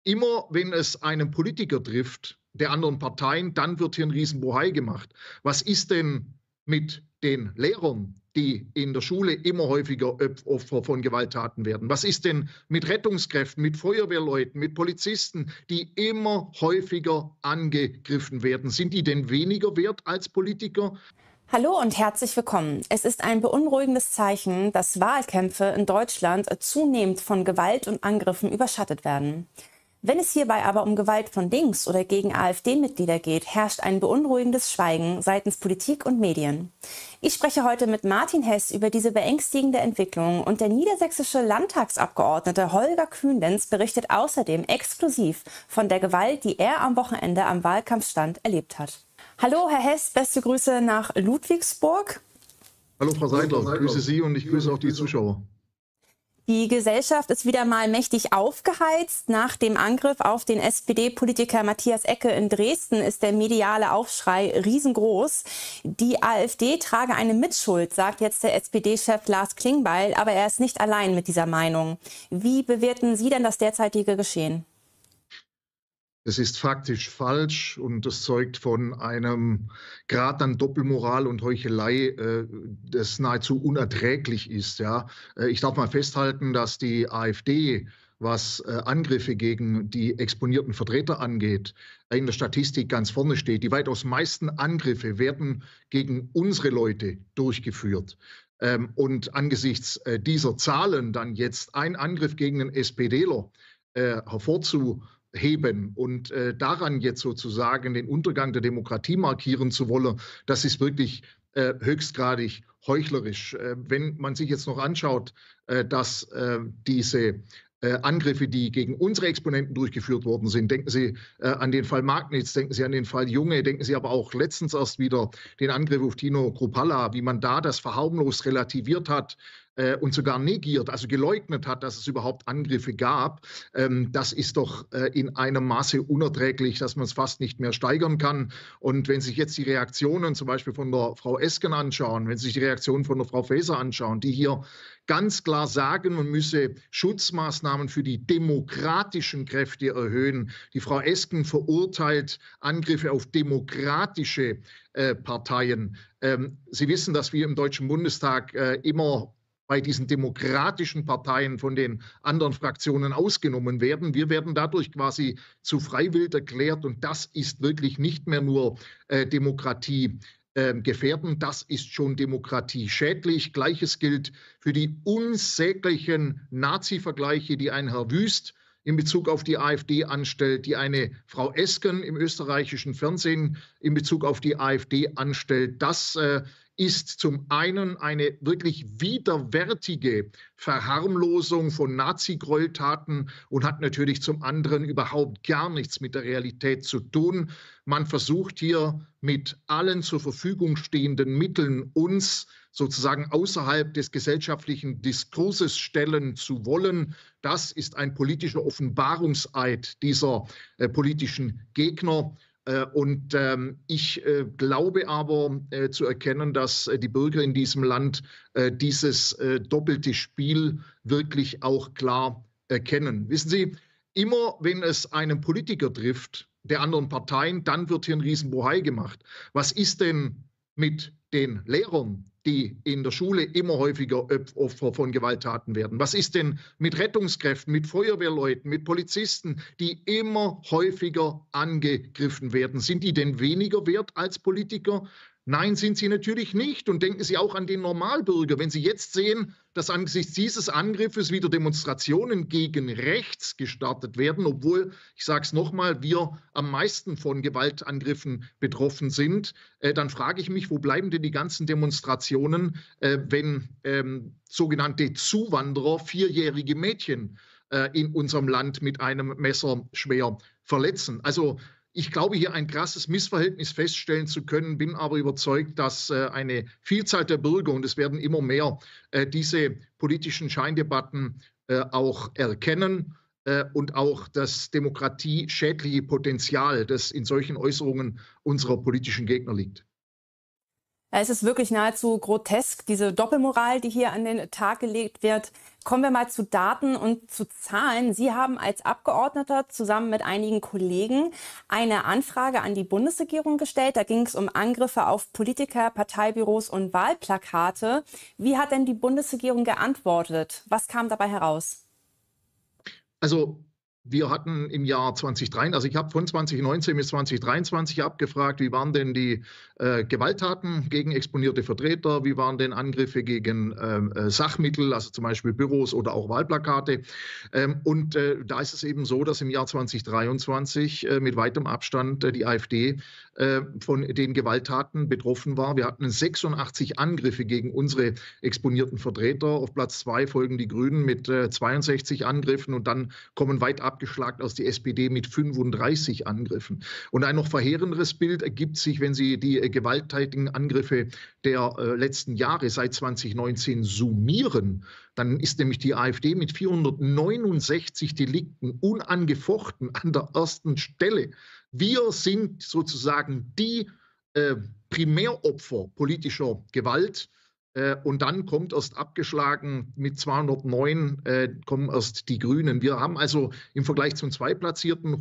Immer wenn es einen Politiker trifft der anderen Parteien, dann wird hier ein Riesenbohai gemacht. Was ist denn mit den Lehrern, die in der Schule immer häufiger Opfer von Gewalttaten werden? Was ist denn mit Rettungskräften, mit Feuerwehrleuten, mit Polizisten, die immer häufiger angegriffen werden? Sind die denn weniger wert als Politiker? Hallo und herzlich willkommen. Es ist ein beunruhigendes Zeichen, dass Wahlkämpfe in Deutschland zunehmend von Gewalt und Angriffen überschattet werden. Wenn es hierbei aber um Gewalt von links oder gegen AfD-Mitglieder geht, herrscht ein beunruhigendes Schweigen seitens Politik und Medien. Ich spreche heute mit Martin Hess über diese beängstigende Entwicklung und der niedersächsische Landtagsabgeordnete Holger Kühnlenz berichtet außerdem exklusiv von der Gewalt, die er am Wochenende am Wahlkampfstand erlebt hat. Hallo Herr Hess, beste Grüße nach Ludwigsburg. Hallo Frau Seidler, ich grüße Sie und ich grüße auch die Zuschauer. Die Gesellschaft ist wieder mal mächtig aufgeheizt. Nach dem Angriff auf den SPD-Politiker Matthias Ecke in Dresden ist der mediale Aufschrei riesengroß. Die AfD trage eine Mitschuld, sagt jetzt der SPD-Chef Lars Klingbeil, aber er ist nicht allein mit dieser Meinung. Wie bewerten Sie denn das derzeitige Geschehen? Es ist faktisch falsch und das zeugt von einem Grad an Doppelmoral und Heuchelei, das nahezu unerträglich ist. Ja. Ich darf mal festhalten, dass die AfD, was Angriffe gegen die exponierten Vertreter angeht, in der Statistik ganz vorne steht. Die weitaus meisten Angriffe werden gegen unsere Leute durchgeführt. Und angesichts dieser Zahlen dann jetzt ein Angriff gegen einen SPDler hervorzuheben und daran jetzt sozusagen den Untergang der Demokratie markieren zu wollen, das ist wirklich höchstgradig heuchlerisch. Wenn man sich jetzt noch anschaut, dass diese Angriffe, die gegen unsere Exponenten durchgeführt worden sind. Denken Sie an den Fall Magnitz, denken Sie an den Fall Junge, denken Sie aber auch letztens erst wieder den Angriff auf Tino Kruppalla, wie man da das verharmlost relativiert hat und sogar negiert, also geleugnet hat, dass es überhaupt Angriffe gab. Das ist doch in einem Maße unerträglich, dass man es fast nicht mehr steigern kann. Und wenn Sie sich jetzt die Reaktionen zum Beispiel von der Frau Esken anschauen, wenn Sie sich die Reaktionen von der Frau Faeser anschauen, die hier ganz klar sagen, man müsse Schutzmaßnahmen für die demokratischen Kräfte erhöhen. Die Frau Esken verurteilt Angriffe auf demokratische Parteien. Sie wissen, dass wir im Deutschen Bundestag immer bei diesen demokratischen Parteien von den anderen Fraktionen ausgenommen werden. Wir werden dadurch quasi zu freiwillig erklärt und das ist wirklich nicht mehr nur Demokratie gefährden, das ist schon Demokratie schädlich. Gleiches gilt für die unsäglichen Nazi-Vergleiche, die ein Herr Wüst in Bezug auf die AfD anstellt, die eine Frau Esken im österreichischen Fernsehen in Bezug auf die AfD anstellt. Das ist zum einen eine wirklich widerwärtige Verharmlosung von Nazi-Gräueltaten und hat natürlich zum anderen überhaupt gar nichts mit der Realität zu tun. Man versucht hier mit allen zur Verfügung stehenden Mitteln uns sozusagen außerhalb des gesellschaftlichen Diskurses stellen zu wollen. Das ist ein politischer Offenbarungseid dieser politischen Gegner. Und ich glaube aber zu erkennen, dass die Bürger in diesem Land dieses doppelte Spiel wirklich auch klar erkennen. Wissen Sie, immer wenn es einen Politiker trifft der anderen Parteien, dann wird hier ein Riesenbohai gemacht. Was ist denn mit den Lehrern, die in der Schule immer häufiger Opfer von Gewalttaten werden? Was ist denn mit Rettungskräften, mit Feuerwehrleuten, mit Polizisten, die immer häufiger angegriffen werden? Sind die denn weniger wert als Politiker? Nein, sind sie natürlich nicht. Und denken Sie auch an den Normalbürger. Wenn Sie jetzt sehen, dass angesichts dieses Angriffes wieder Demonstrationen gegen rechts gestartet werden, obwohl, ich sage es nochmal, wir am meisten von Gewaltangriffen betroffen sind, dann frage ich mich, wo bleiben denn die ganzen Demonstrationen, wenn sogenannte Zuwanderer, 4-jährige Mädchen in unserem Land mit einem Messer schwer verletzen? Also ich glaube, hier ein krasses Missverhältnis feststellen zu können, bin aber überzeugt, dass eine Vielzahl der Bürger, und es werden immer mehr, diese politischen Scheindebatten auch erkennen und auch das demokratieschädliche Potenzial, das in solchen Äußerungen unserer politischen Gegner liegt. Ja, es ist wirklich nahezu grotesk, diese Doppelmoral, die hier an den Tag gelegt wird. Kommen wir mal zu Daten und zu Zahlen. Sie haben als Abgeordneter zusammen mit einigen Kollegen eine Anfrage an die Bundesregierung gestellt. Da ging es um Angriffe auf Politiker, Parteibüros und Wahlplakate. Wie hat denn die Bundesregierung geantwortet? Was kam dabei heraus? Also wir hatten im Jahr 2023, also ich habe von 2019 bis 2023 abgefragt, wie waren denn die Gewalttaten gegen exponierte Vertreter, wie waren denn Angriffe gegen Sachmittel, also zum Beispiel Büros oder auch Wahlplakate. Da ist es eben so, dass im Jahr 2023 mit weitem Abstand die AfD von den Gewalttaten betroffen war. Wir hatten 86 Angriffe gegen unsere exponierten Vertreter. Auf Platz 2 folgen die Grünen mit 62 Angriffen und dann kommen weit abgeschlagen aus die SPD mit 35 Angriffen. Und ein noch verheerenderes Bild ergibt sich, wenn Sie die gewalttätigen Angriffe der letzten Jahre seit 2019 summieren. Dann ist nämlich die AfD mit 469 Delikten unangefochten an der ersten Stelle. Wir sind sozusagen die Primäropfer politischer Gewalt. Und dann kommt erst abgeschlagen mit 209 kommen erst die Grünen. Wir haben also im Vergleich zum Zweitplatzierten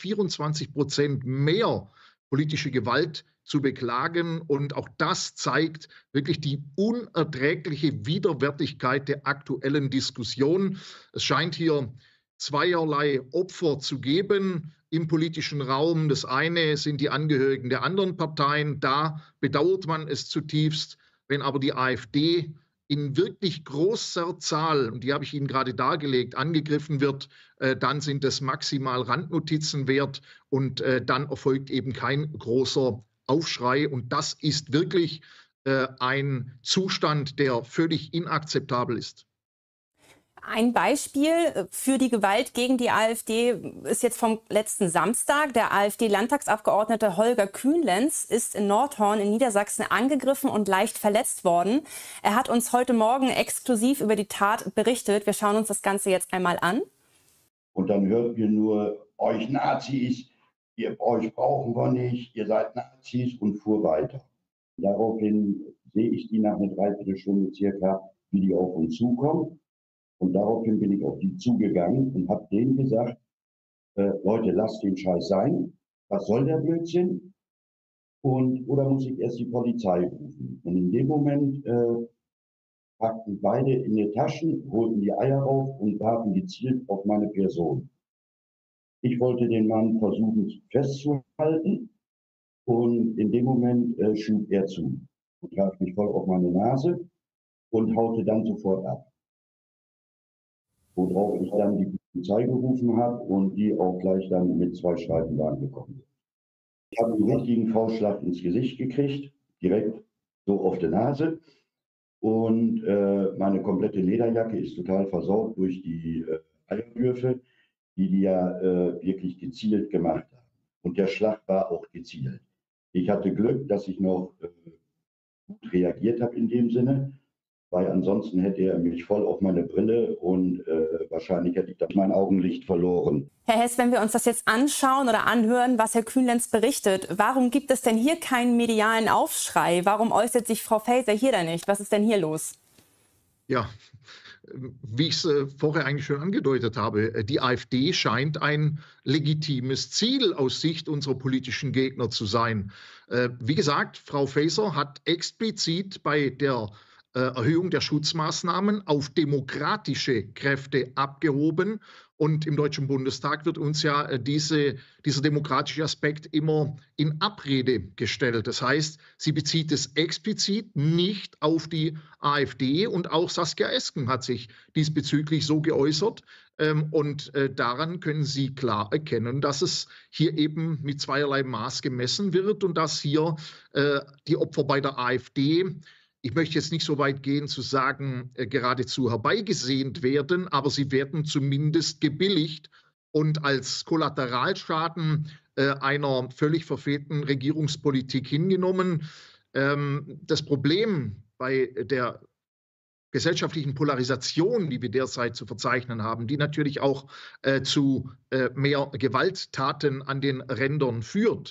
124% mehr politische Gewalt zu beklagen. Und auch das zeigt wirklich die unerträgliche Widerwärtigkeit der aktuellen Diskussion. Es scheint hier zweierlei Opfer zu geben im politischen Raum. Das eine sind die Angehörigen der anderen Parteien. Da bedauert man es zutiefst. Wenn aber die AfD in wirklich großer Zahl, und die habe ich Ihnen gerade dargelegt, angegriffen wird, dann sind es maximal Randnotizen wert und dann erfolgt eben kein großer Aufschrei. Und das ist wirklich ein Zustand, der völlig inakzeptabel ist. Ein Beispiel für die Gewalt gegen die AfD ist jetzt vom letzten Samstag. Der AfD-Landtagsabgeordnete Holger Kühnlenz ist in Nordhorn in Niedersachsen angegriffen und leicht verletzt worden. Er hat uns heute Morgen exklusiv über die Tat berichtet. Wir schauen uns das Ganze jetzt einmal an. Und dann hört wir nur, euch Nazis, euch brauchen wir nicht, ihr seid Nazis, und fuhr weiter. Daraufhin sehe ich die nach einer Dreiviertelstunde circa, wie die auf uns zukommen. Und daraufhin bin ich auf die zugegangen und habe denen gesagt, Leute, lasst den Scheiß sein. Was soll der Blödsinn? Oder muss ich erst die Polizei rufen? Und in dem Moment packten beide in die Taschen, holten die Eier auf und warfen gezielt auf meine Person. Ich wollte den Mann versuchen festzuhalten und in dem Moment schlug er zu und traf mich voll auf meine Nase und haute dann sofort ab. Worauf ich dann die Polizei gerufen habe und die auch gleich dann mit 2 Streifenwagen gekommen sind. Ich habe einen richtigen Faustschlag ins Gesicht gekriegt, direkt so auf der Nase. Und meine komplette Lederjacke ist total versorgt durch die Eierwürfe, die ja wirklich gezielt gemacht haben. Und der Schlag war auch gezielt. Ich hatte Glück, dass ich noch gut reagiert habe in dem Sinne, weil ansonsten hätte er mich voll auf meine Brille und wahrscheinlich hätte ich dann mein Augenlicht verloren. Herr Hess, wenn wir uns das jetzt anschauen oder anhören, was Herr Kühnlenz berichtet, warum gibt es denn hier keinen medialen Aufschrei? Warum äußert sich Frau Faeser hier da nicht? Was ist denn hier los? Ja, wie ich es vorher eigentlich schon angedeutet habe, die AfD scheint ein legitimes Ziel aus Sicht unserer politischen Gegner zu sein. Wie gesagt, Frau Faeser hat explizit bei der Erhöhung der Schutzmaßnahmen auf demokratische Kräfte abgehoben. Und im Deutschen Bundestag wird uns ja dieser demokratische Aspekt immer in Abrede gestellt. Das heißt, sie bezieht es explizit nicht auf die AfD und auch Saskia Esken hat sich diesbezüglich so geäußert. Daran können Sie klar erkennen, dass es hier eben mit zweierlei Maß gemessen wird und dass hier die Opfer bei der AfD, ich möchte jetzt nicht so weit gehen zu sagen, geradezu herbeigesehnt werden, aber sie werden zumindest gebilligt und als Kollateralschaden einer völlig verfehlten Regierungspolitik hingenommen. Das Problem bei der gesellschaftlichen Polarisation, die wir derzeit zu verzeichnen haben, die natürlich auch zu mehr Gewalttaten an den Rändern führt,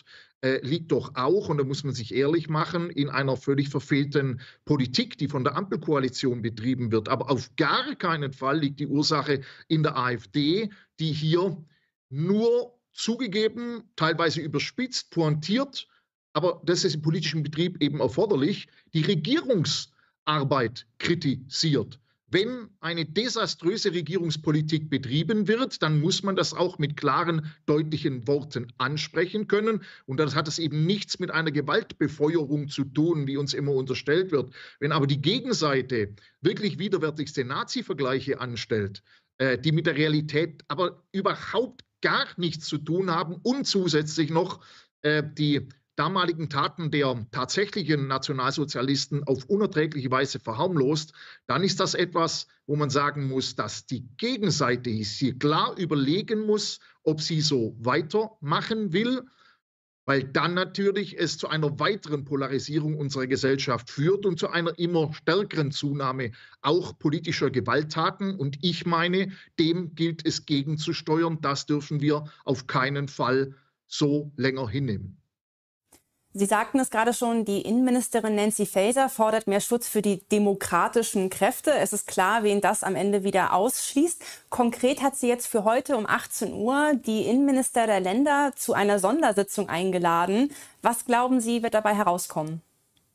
liegt doch auch, und da muss man sich ehrlich machen, in einer völlig verfehlten Politik, die von der Ampelkoalition betrieben wird. Aber auf gar keinen Fall liegt die Ursache in der AfD, die hier nur zugegeben, teilweise überspitzt, pointiert, aber das ist im politischen Betrieb eben erforderlich, die Regierungsarbeit kritisiert. Wenn eine desaströse Regierungspolitik betrieben wird, dann muss man das auch mit klaren, deutlichen Worten ansprechen können. Und das hat es eben nichts mit einer Gewaltbefeuerung zu tun, wie uns immer unterstellt wird. Wenn aber die Gegenseite wirklich widerwärtigste Nazi-Vergleiche anstellt, die mit der Realität aber überhaupt gar nichts zu tun haben und zusätzlich noch die damaligen Taten der tatsächlichen Nationalsozialisten auf unerträgliche Weise verharmlost, dann ist das etwas, wo man sagen muss, dass die Gegenseite hier klar überlegen muss, ob sie so weitermachen will, weil dann natürlich es zu einer weiteren Polarisierung unserer Gesellschaft führt und zu einer immer stärkeren Zunahme auch politischer Gewalttaten. Und ich meine, dem gilt es gegenzusteuern. Das dürfen wir auf keinen Fall so länger hinnehmen. Sie sagten es gerade schon, die Innenministerin Nancy Faeser fordert mehr Schutz für die demokratischen Kräfte. Es ist klar, wen das am Ende wieder ausschließt. Konkret hat sie jetzt für heute um 18 Uhr die Innenminister der Länder zu einer Sondersitzung eingeladen. Was glauben Sie, wird dabei herauskommen?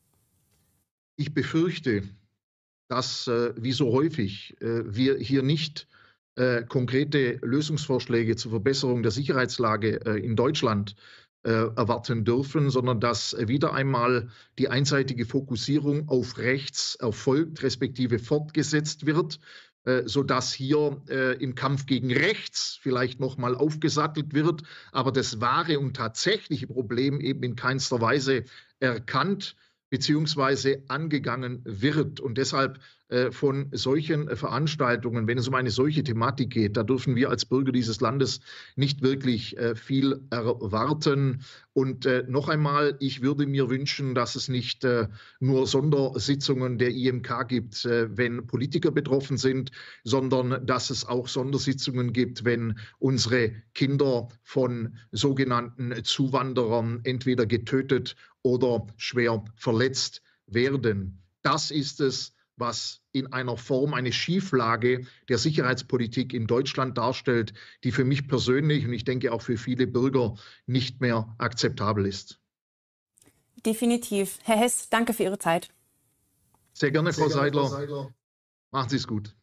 Ich befürchte, dass, wie so häufig, wir hier nicht konkrete Lösungsvorschläge zur Verbesserung der Sicherheitslage in Deutschland erwarten dürfen, sondern dass wieder einmal die einseitige Fokussierung auf rechts erfolgt, respektive fortgesetzt wird, sodass hier im Kampf gegen rechts vielleicht nochmal aufgesattelt wird, aber das wahre und tatsächliche Problem eben in keinster Weise erkannt beziehungsweise angegangen wird. Und deshalb von solchen Veranstaltungen, wenn es um eine solche Thematik geht, da dürfen wir als Bürger dieses Landes nicht wirklich viel erwarten. Und noch einmal, ich würde mir wünschen, dass es nicht nur Sondersitzungen der IMK gibt, wenn Politiker betroffen sind, sondern dass es auch Sondersitzungen gibt, wenn unsere Kinder von sogenannten Zuwanderern entweder getötet oder schwer verletzt werden. Das ist es, was in einer Form eine Schieflage der Sicherheitspolitik in Deutschland darstellt, die für mich persönlich und ich denke auch für viele Bürger nicht mehr akzeptabel ist. Definitiv. Herr Hess, danke für Ihre Zeit. Sehr gerne, Frau Seidler. Machen Sie es gut.